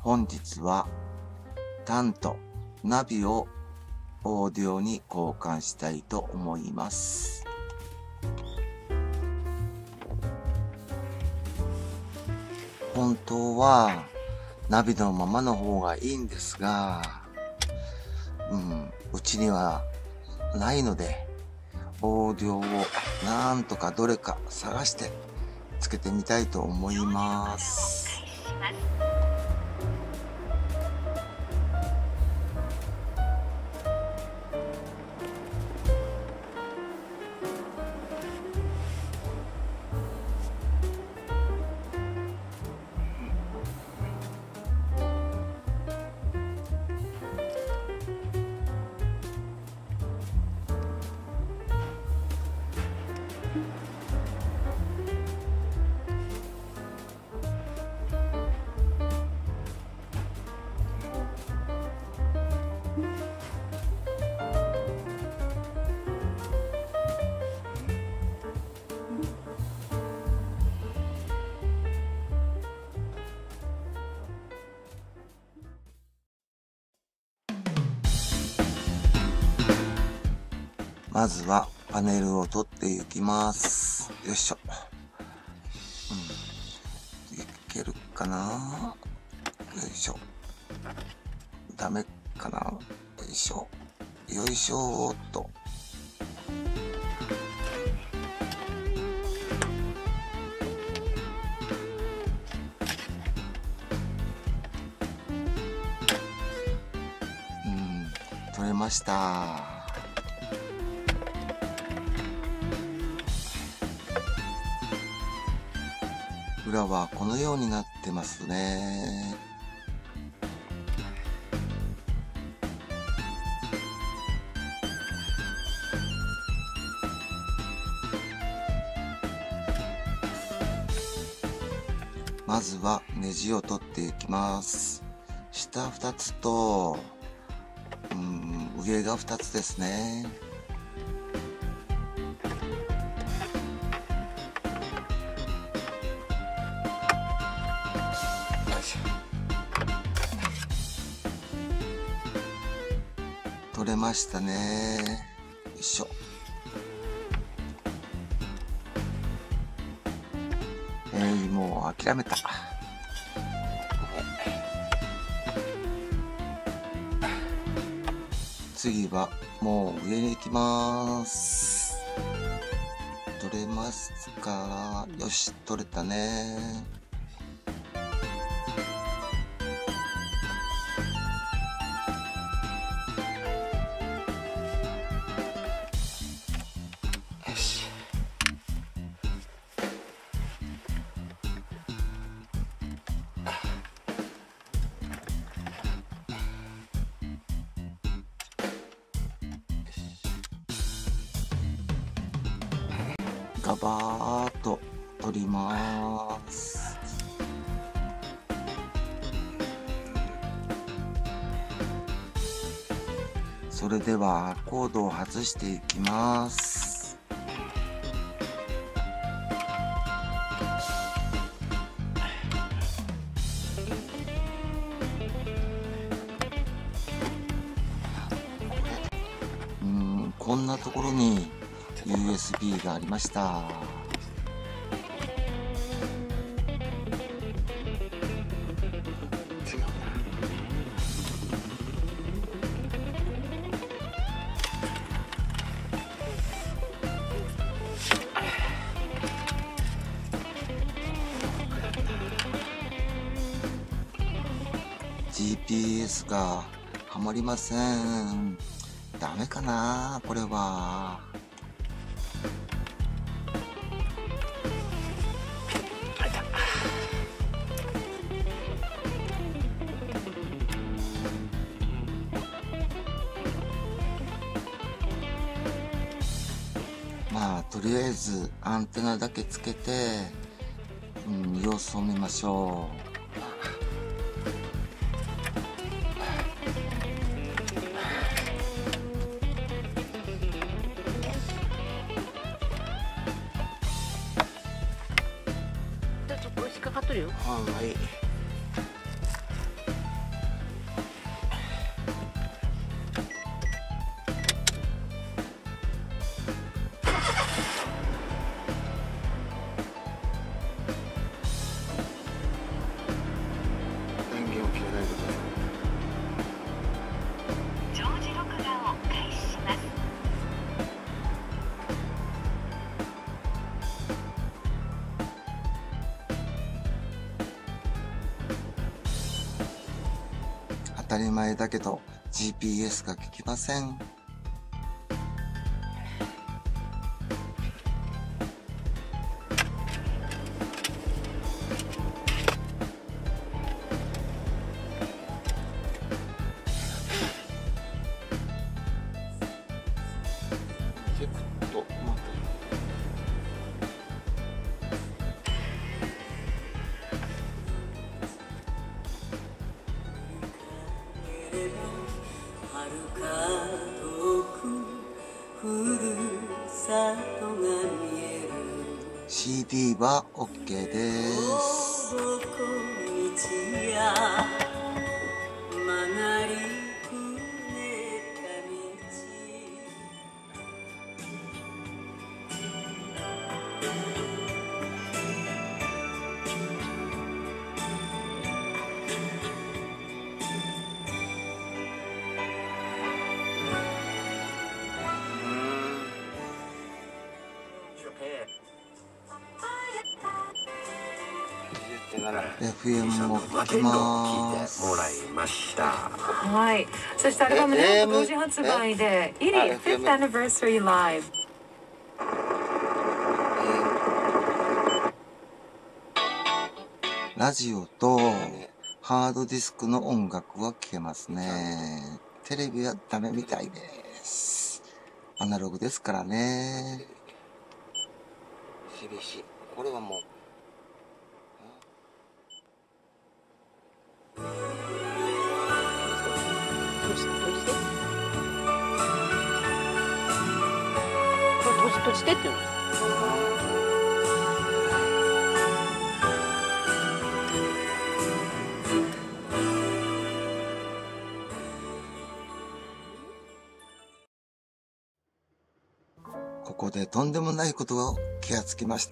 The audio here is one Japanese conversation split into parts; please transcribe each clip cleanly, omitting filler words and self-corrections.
本日はタンとナビをオーディオに交換したいと思います。本当はナビのままの方がいいんですが、うちにはないので、オーディオをなんとかどれか探してつけてみたいと思います。まずはパネルを取っていきます。よいしょ。いけるかな。よいしょ。ダメかな。よいしょ。よいしょーっと。取れました。裏はこのようになってますね。まずはネジを取っていきます。下2つと、上が2つですね。取れましたね。よいしょ。もう諦めた。次はもう上に行きます。取れますか？よし、取れたね。ガバーっと取ります。それではコードを外していきます。こんなところにUSB がありました。GPS がはまりません。ダメかな、これは。まあとりあえずアンテナだけつけて、様子を見ましょう。 ちょっと引っかかっとるよ。 はい。 たり前だけど GPS が効きません。CD は OK です。FM も聞きます。 はい。そしてアルバムね、同時発売で、イリ 5th Anniversary Live。 ラジオとハードディスクの音楽は聴けますね。テレビはダメみたいです。アナログですからね。CBC、これはもう閉じてっていうの。 ここでとんでもないことを気がつきました。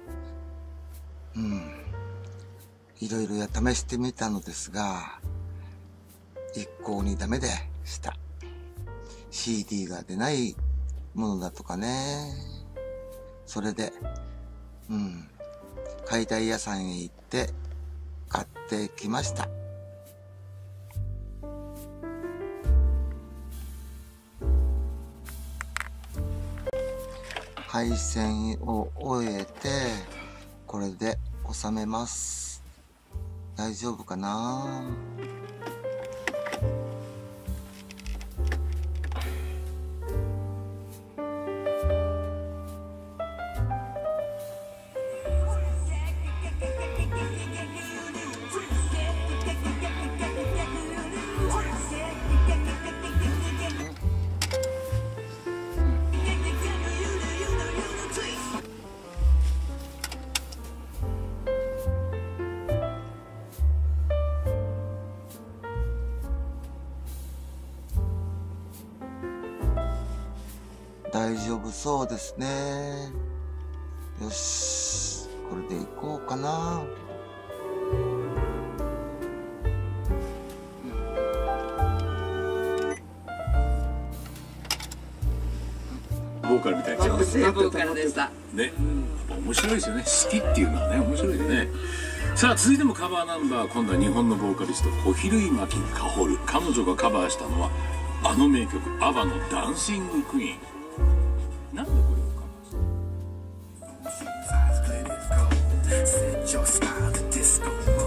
いろいろ試してみたのですが、一向にダメでした。CD が出ないものだとかね。それで、解体屋さんへ行って買ってきました。配線を終えて、これで収めます。大丈夫かな？大丈夫そうですね。よし、これでいこうかな。 ボーカルみたいな。 ボーカルでした。 ね、面白いですよね。好きっていうのはね、面白いよね。さあ、続いてもカバーナンバー、今度は日本のボーカリスト小比類巻薫。彼女がカバーしたのはあの名曲アバのダンシングクイーン。なんでこれをカバーしたの？